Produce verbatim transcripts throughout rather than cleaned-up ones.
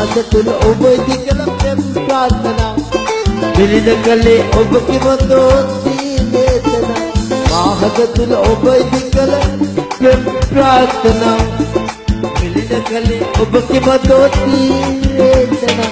මාහත තුල ඔබ දිගල ප්‍රේම ප්‍රාර්ථනා පිළිද කලේ ඔබ කිවතෝ සීලේතනා මාහත තුල ඔබ දිගල ප්‍රේම ප්‍රාර්ථනා පිළිද කලේ ඔබ කිවතෝ සීලේතනා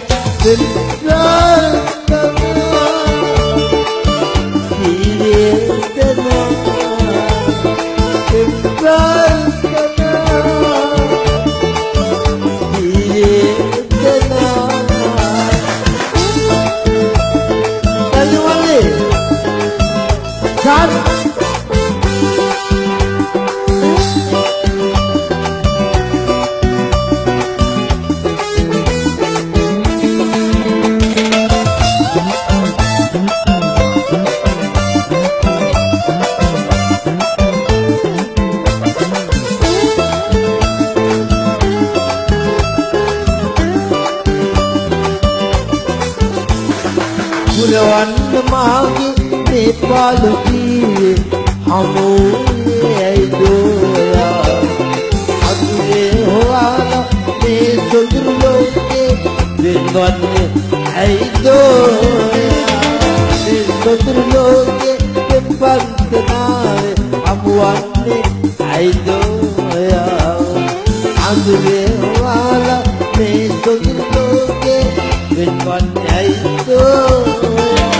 පුරවන්න මාගේ මේ පාළු ජීවේ හමුවේ ඇයිදෝයා අදුරේ හොයාලා මේ සොඳුරු ලෝකේ වෙනවන්නේ ඇයිදෝයා මේ සොඳුරු ලෝකේ දෙපන්තනාවේ හමුවන්නේ ඇයිදෝයා අදුරේ හොයාලා මේ සොඳුරු ලෝකේ වෙනවන්නේ ඇයිදෝයා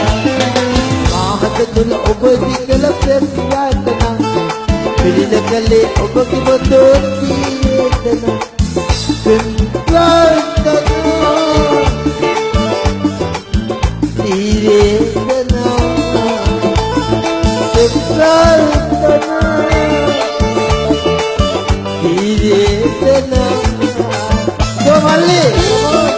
තුල ඔබ දිගල ප්‍රේම ප්‍රාර්ථනා පිළිද කලේ ඔබ කිවතෝ සීලේතනා ප්‍රේම ප්‍රාර්ථනා සීලේතනා ප්‍රේම ප්‍රාර්ථනා සීලේතනා සෝමල්ලි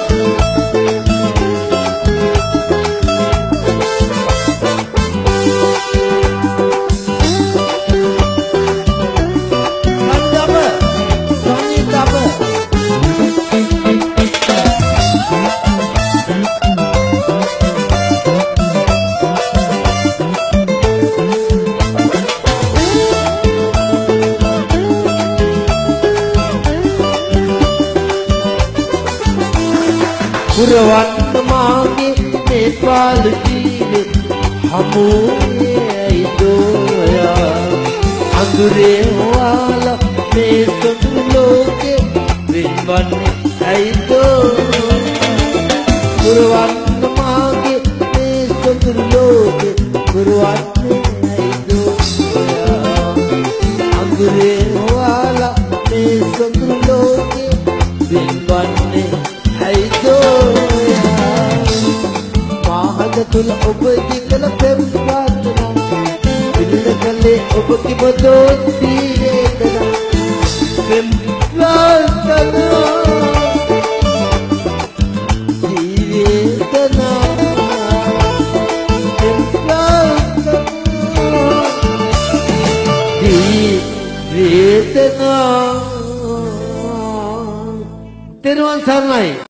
පුරවන්න මාගේ මේ පාළු ජීවේ හමුවේ ඇයිදෝයා අඳුරේ හොයාලා මේ සොඳුරු ලෝකේ වෙනවන්නේ ඇයිදෝයා පුරවන්න මාගේ මේ සොඳුරු ලෝකේ පුරවන්නේ ඇයිදෝයා අඳුරේ හොයාලා මේ සොඳුරු ලෝකේ වෙනවන්නේ තුල ඔබ දිගල ප්‍රේම ප්‍රාර්ථනා පිළිද කලේ ඔබ කිවතෝ සීලේතනා ප්‍රේම ප්‍රාර්ථනා සීලේතනා ප්‍රේම ප්‍රාර්ථනා සීලේතනා තෙරුවන් සරණයි.